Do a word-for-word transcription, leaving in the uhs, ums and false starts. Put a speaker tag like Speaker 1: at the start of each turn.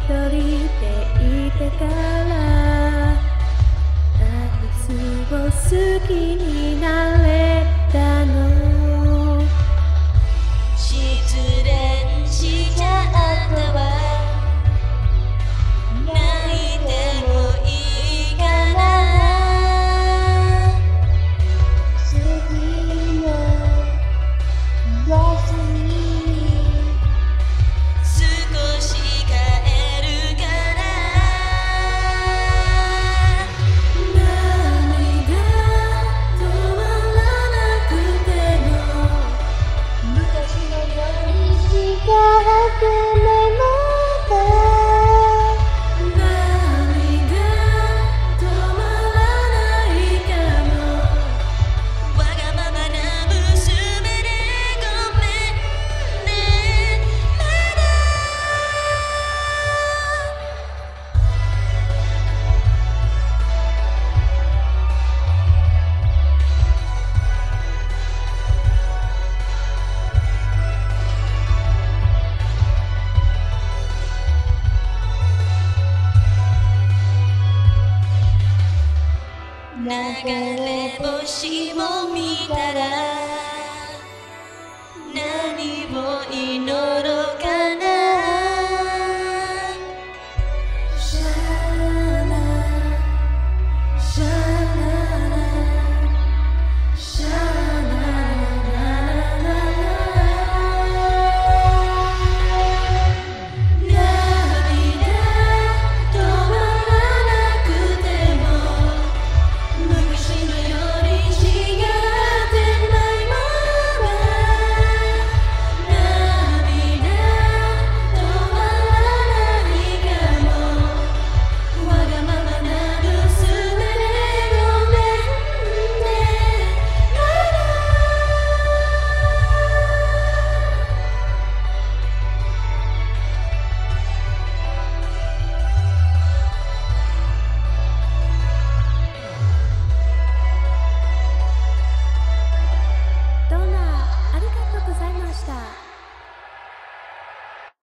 Speaker 1: 人でいてから何つを好きになれたの。
Speaker 2: 失恋しちゃったわ。泣いてもいいかな。次の休み少し帰るから
Speaker 1: 涙止まらなくても
Speaker 2: 昔のようにしかくれなか
Speaker 1: 涙止まらないかも。
Speaker 2: わがままな娘でごめんね。まだ流れ星を見たら何を祈ろうかな。
Speaker 1: シャララシャララシャラララ涙止まらなくても昔のように違ってないまま涙止まらないかも。わがままな娘でごめんね。まだどうもありがとうございました。